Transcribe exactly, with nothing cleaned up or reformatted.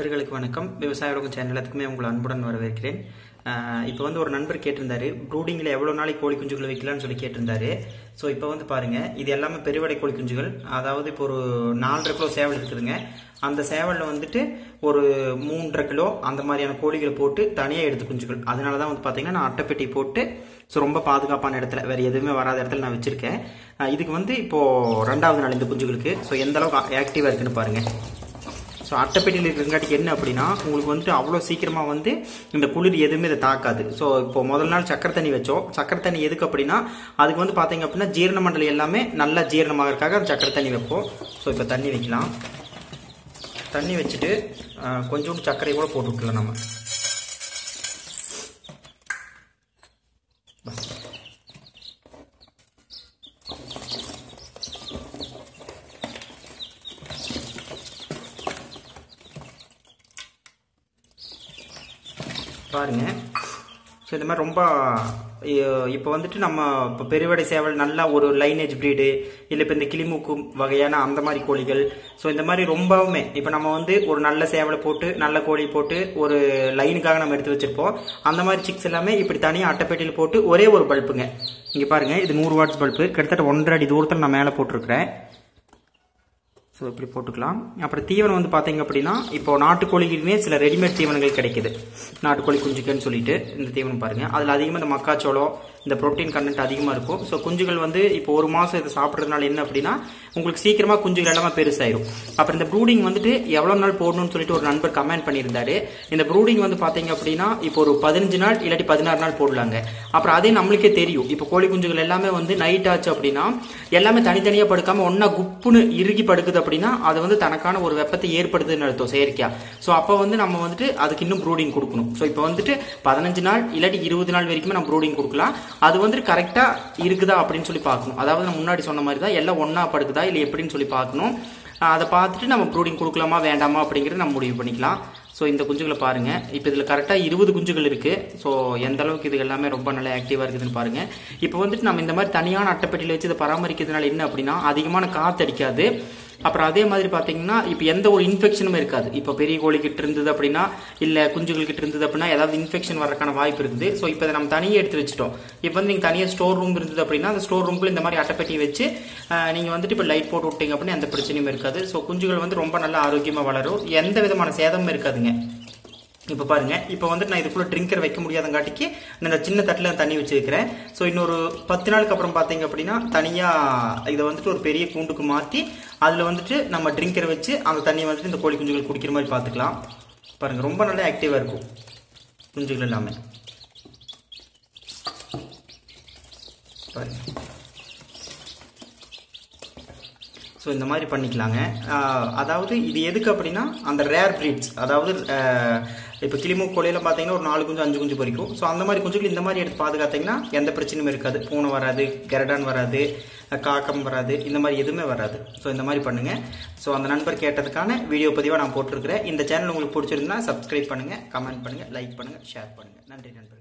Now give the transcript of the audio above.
நண்பர்களுக்கு வணக்கம். விவசாய உலகம் சேனலுக்குமே உங்களை அன்புடன் வரவேற்கிறேன். இப்போ வந்து ஒரு நண்பர் கேட்டிருந்தாரு, ப்ரூடிங்கில் எவ்வளோ நாளைக்கு கோழி குஞ்சுகள் வைக்கலாம்னு சொல்லி கேட்டிருந்தாரு. ஸோ இப்போ வந்து பாருங்க, இது எல்லாமே பெருவடை கோழி குஞ்சுகள். அதாவது இப்போ ஒரு நாலரை கிலோ சேவல் இருக்குதுங்க. அந்த சேவலில் வந்துட்டு ஒரு மூன்றரை கிலோ அந்த மாதிரியான கோழிகளை போட்டு தனியாக எடுத்து குஞ்சுகள். அதனால தான் வந்து பார்த்தீங்கன்னா நான் அட்டைப்பெட்டி போட்டு ஸோ ரொம்ப பாதுகாப்பான இடத்துல, வேறு எதுவுமே வராத இடத்துல நான் வச்சுருக்கேன். இதுக்கு வந்து இப்போது ரெண்டாவது நாள் இந்த குஞ்சுகளுக்கு. ஸோ எந்த அளவுக்கு ஆக்டிவாக இருக்குன்னு பாருங்கள். ஸோ அட்டைப்பெட்டியில் இருக்கிறங்காட்டிக்கு என்ன அப்படின்னா, உங்களுக்கு வந்துட்டு அவ்வளோ சீக்கிரமாக வந்து இந்த குளிர் எதுவுமே இதை தாக்காது. ஸோ இப்போ முதல் நாள் சக்கரை தண்ணி வச்சோம். சக்கரை தண்ணி எதுக்கு அப்படின்னா, அதுக்கு வந்து பார்த்தீங்க அப்படின்னா ஜீரண மண்டலம் எல்லாமே நல்லா ஜீரணமாகறதுக்காக அந்த சக்கரை தண்ணி வைப்போம். ஸோ இப்போ தண்ணி வைக்கலாம். தண்ணி வச்சுட்டு கொஞ்சோண்டு சர்க்கரை கூட போட்டு விட்டுலாம் நம்ம. பாருங்க. ஸோ இந்த மாதிரி ரொம்ப இப்போ வந்துட்டு நம்ம இப்போ பெருவடை சேவல் நல்லா ஒரு லைனேஜ் ப்ரீடு, இல்லை இப்போ இந்த கிளிமூக்கு வகையான அந்த மாதிரி கோழிகள். ஸோ இந்த மாதிரி ரொம்பவுமே இப்போ நம்ம வந்து ஒரு நல்ல சேவலை போட்டு நல்ல கோழி போட்டு ஒரு லைனுக்காக நம்ம எடுத்து வச்சிருப்போம். அந்த மாதிரி சிக்ஸ் எல்லாமே இப்படி தனியாக அட்டைப்பெட்டியில் போட்டு ஒரே ஒரு பல்புங்க. இங்கே பாருங்க, இது நூறு வாட்ஸ் பல்பு. கிட்டத்தட்ட ஒன்றரை அடி தூரத்தில் நான் மேலே போட்டிருக்கிறேன். ஸோ இப்படி போட்டுக்கலாம். அப்புறம் தீவனம் வந்து பார்த்தீங்க அப்படின்னா, இப்போ நாட்டுக்கோழிகளுமே சில ரெடிமேட் தீவனங்கள் கிடைக்குது. நாட்டுக்கோழி குஞ்சுக்குன்னு சொல்லிட்டு இந்த தீவனம் பாருங்க. அதில் அதிகமாக இந்த மக்காச்சோளம், இந்த புரோட்டீன் கண்டென்ட் அதிகமாக இருக்கும். ஸோ குஞ்சுகள் வந்து இப்போ ஒரு மாதம் இதை சாப்பிட்றதுனால என்ன அப்படின்னா, உங்களுக்கு சீக்கிரமாக குஞ்சுகள் எல்லாமே பெருசாயிரும். அப்புறம் இந்த ப்ரூடிங் வந்துட்டு எவ்வளோ நாள் போடணும்னு சொல்லிட்டு ஒரு நண்பர் கமெண்ட் பண்ணியிருந்தாரு. இந்த ப்ரூடிங் வந்து பார்த்தீங்க அப்படின்னா இப்போ ஒரு பதினஞ்சு நாள் இல்லாட்டி பதினாறு நாள் போடலாங்க. அப்புறம் அதே நம்மளுக்கே தெரியும், இப்போ கோழி குஞ்சுகள் எல்லாமே வந்து நைட் ஆச்சு அப்படின்னா எல்லாமே தனித்தனியாக படுக்காம ஒன்னா குப்புன்னு இறுகி படுக்குது அப்படின்னா அது வந்து தனக்கான ஒரு வெப்பத்தை ஏற்படுத்துதுன்னு அர்த்தம் செயற்கையா. ஸோ அப்போ வந்து நம்ம வந்துட்டு அதுக்கு இன்னும் ப்ரூடிங் கொடுக்கணும். ஸோ இப்போ வந்துட்டு பதினஞ்சு நாள் இல்லாட்டி இருபது நாள் வரைக்குமே நம்ம ப்ரூடிங் கொடுக்கலாம். அது வந்து கரெக்டா இருக்குதா அப்படின்னு சொல்லி பார்க்கணும். அதாவது நான் முன்னாடி சொன்ன மாதிரி தான் எல்லாம் ஒன்னா படுக்குதா இல்லை எப்படின்னு சொல்லி பார்க்கணும். அதை பார்த்துட்டு நம்ம ப்ரூடிங் கொடுக்கலாமா வேண்டாமா அப்படிங்கிறத நம்ம முடிவு பண்ணிக்கலாம். ஸோ இந்த குஞ்சுகளை பாருங்க. இப்போ இதில் கரெக்டாக இருபது குஞ்சுகள் இருக்கு. ஸோ எந்த அளவுக்கு இது எல்லாமே ரொம்ப நல்லா ஆக்டிவாக இருக்குதுன்னு பாருங்க. இப்போ வந்துட்டு நம்ம இந்த மாதிரி தனியான அட்டைப்பெட்டியில் வச்சு இதை பராமரிக்கிறதுனால என்ன அப்படின்னா, அதிகமான காற்று அடிக்காது. அப்புறம் அதே மாதிரி பார்த்தீங்கன்னா இப்போ எந்த ஒரு இன்ஃபெக்ஷனும் இருக்காது. இப்போ பெரிய கோழிக்கிட்ட இருந்தது அப்படின்னா, இல்லை குஞ்சுகள் கிட்ட இருந்தது அப்படின்னா ஏதாவது இன்ஃபெக்ஷன் வரக்கான வாய்ப்பு இருக்குது. ஸோ இப்போ இதை நம்ம தனியாக எடுத்து வச்சுட்டோம். இப்போ வந்து நீங்கள் தனியாக ஸ்டோர் ரூம் இருந்தது அப்படின்னா, அந்த ஸ்டோர் ரூம்குள்ள இந்த மாதிரி அட்டைப்பெட்டி வச்சு நீங்கள் வந்துட்டு இப்போ லைட் போட்டு விட்டீங்க அப்படின்னா எந்த பிரச்சனையும் இருக்காது. ஸோ குஞ்சுகள் வந்து ரொம்ப நல்லா ஆரோக்கியமாக வளரும். எந்த விதமான சேதமும் இருக்காதுங்க. இப்போ பாருங்க, இப்போ வந்துட்டு நான் இதுக்குள்ள ட்ரிங்கர் வைக்க முடியாதங்காட்டிக்கு நான் இந்த சின்ன தட்டில் தண்ணி வச்சிருக்கிறேன். ஸோ இன்னொரு பத்து நாளுக்கு அப்புறம் பார்த்தீங்க அப்படின்னா தனியாக இதை வந்துட்டு ஒரு பெரிய கூண்டுக்கு மாற்றி அதில் வந்துட்டு நம்ம ட்ரிங்கர் வச்சு அந்த தண்ணியை வந்துட்டு இந்த கோழி குஞ்சுகள் குடிக்கிற மாதிரி பார்த்துக்கலாம். பாருங்க, ரொம்ப நல்லா ஆக்டிவாக இருக்கும் குஞ்சுகள் எல்லாமே. பாருங்க. ஸோ இந்த மாதிரி பண்ணிக்கலாங்க. அதாவது இது எதுக்கு அப்படின்னா, அந்த ரேர் ப்ரீட்ஸ், அதாவது இப்போ கிளிமூக்கு கோழியெல்லாம் பார்த்தீங்கன்னா ஒரு நாலு குஞ்சு அஞ்சு குஞ்சு பறிக்கும். ஸோ அந்த மாதிரி குஞ்சுகள் இந்த மாதிரி எடுத்து பாதுகாத்தீங்கன்னா எந்த பிரச்சனையும் இருக்காது. பூனை வராது, கெரடான் வராது, காக்கம் வராது, இந்த மாதிரி எதுவுமே வராது. ஸோ இந்த மாதிரி பண்ணுங்க. ஸோ அந்த நண்பர் கேட்டதுக்கான வீடியோ பதிவாக நான் போட்டிருக்கிறேன். இந்த சேனல் உங்களுக்கு பிடிச்சிருந்தா சப்ஸ்கிரைப் பண்ணுங்க, கமெண்ட் பண்ணுங்க, லைக் பண்ணுங்க, ஷேர் பண்ணுங்க. நன்றி நண்பர்கள்.